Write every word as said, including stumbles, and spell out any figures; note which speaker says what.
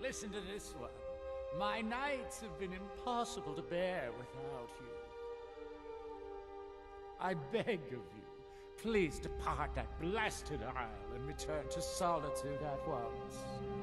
Speaker 1: listen to this one. My nights have been impossible to bear without you. I beg of you, please depart that blasted isle and return to solitude at once.